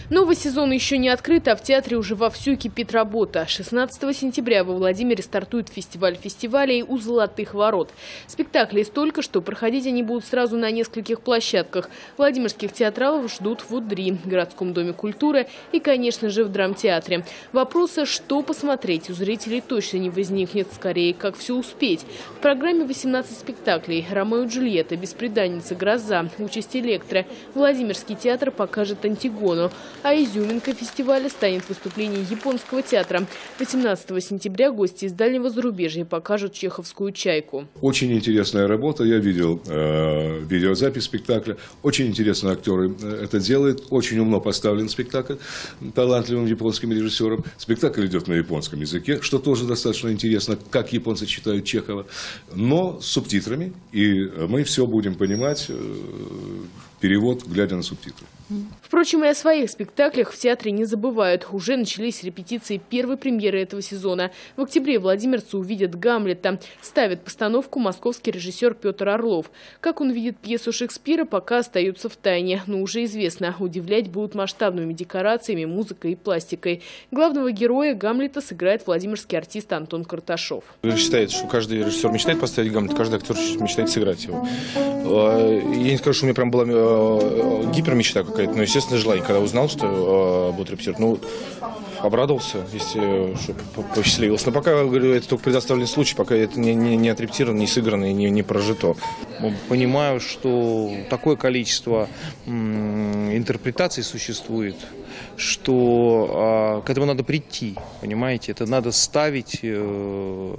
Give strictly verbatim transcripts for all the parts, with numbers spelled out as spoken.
Новый сезон еще не открыт, а в театре уже вовсю кипит работа. шестнадцатого сентября во Владимире стартует фестиваль фестивалей «У золотых ворот». Спектаклей столько, что проходить они будут сразу на нескольких площадках. Владимирских театралов ждут в УДРИ, Городском доме культуры и, конечно же, в драмтеатре. Вопроса, что посмотреть, у зрителей точно не возникнет, скорее, как все успеть. В программе восемнадцать спектаклей: «Ромео и Джульетта», «Бесприданница», «Гроза», «Участь Электро». Владимирский театр покажет «Антигону». А изюминкой фестиваля станет выступление японского театра. восемнадцатого сентября гости из дальнего зарубежья покажут чеховскую «Чайку». Очень интересная работа. Я видел э, видеозапись спектакля. Очень интересно актеры это делают. Очень умно поставлен спектакль талантливым японским режиссером. Спектакль идет на японском языке, что тоже достаточно интересно, как японцы читают Чехова, но с субтитрами. И мы все будем понимать, э, перевод, глядя на субтитры. Впрочем, и о своих спектаклях в театре не забывают. Уже начались репетиции первой премьеры этого сезона. В октябре владимирцы увидят «Гамлета». Ставит постановку московский режиссер Петр Орлов. Как он видит пьесу Шекспира, пока остается в тайне. Но уже известно, удивлять будут масштабными декорациями, музыкой и пластикой. Главного героя Гамлета сыграет владимирский артист Антон Карташов. Считается, что каждый режиссер мечтает поставить Гамлета, каждый актер мечтает сыграть его. Я не скажу, что у меня прям была гипермечта какая-то. Ну, естественно, желание, когда узнал, что э, будет репетировать, ну, обрадовался, если что, посчастливился. Но пока, говорю, это только предоставленный случай, пока это не, не, не отрепетировано, не сыграно и не, не прожито. Понимаю, что такое количество м, интерпретаций существует, что э, к этому надо прийти, понимаете? Это надо ставить э, э,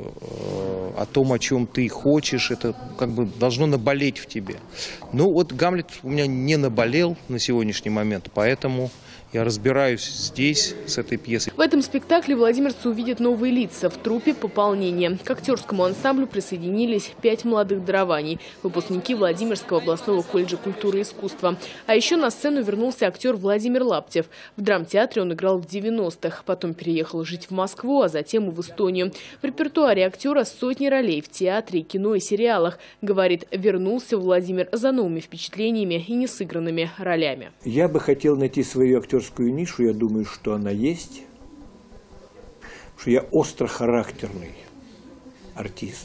о том, о чем ты хочешь, это как бы должно наболеть в тебе. Ну вот Гамлет у меня не наболел на сегодняшний момент, поэтому я разбираюсь здесь с этой пьесой. В этом спектакле владимирцы увидят новые лица. В труппе пополнение. К актерскому ансамблю присоединились пять молодых дарований, выпускники Владимирского областного колледжа культуры и искусства. А еще на сцену вернулся актер Владимир Лаптев. В драмтеатре он играл в девяностых, потом переехал жить в Москву, а затем и в Эстонию. В репертуаре актера сотни ролей в театре, кино и сериалах. Говорит, вернулся Владимир за новыми впечатлениями и несыгранными ролями. Я бы хотел найти свою актерскую нишу, я думаю, что она есть, что я острохарактерный артист.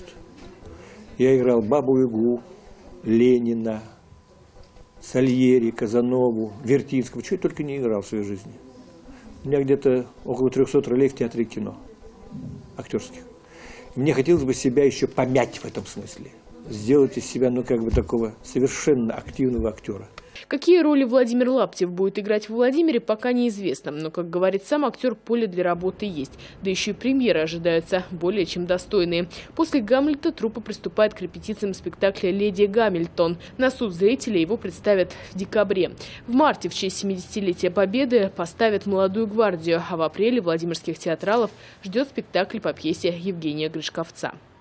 Я играл Бабу-Ягу, Ленина, Сальери, Казанову, Вертинского, чего я только не играл в своей жизни. У меня где-то около трехсот ролей в театре и кино, актерских. Мне хотелось бы себя еще помять в этом смысле, сделать из себя, ну, как бы такого совершенно активного актера. Какие роли Владимир Лаптев будет играть в Владимире, пока неизвестно. Но, как говорит сам актер, поле для работы есть. Да еще и премьеры ожидаются более чем достойные. После «Гамлета» труппа приступает к репетициям спектакля «Леди Гамильтон». На суд зрителей его представят в декабре. В марте в честь семидесятилетия Победы поставят «Молодую гвардию», а в апреле владимирских театралов ждет спектакль по пьесе Евгения Гришковца.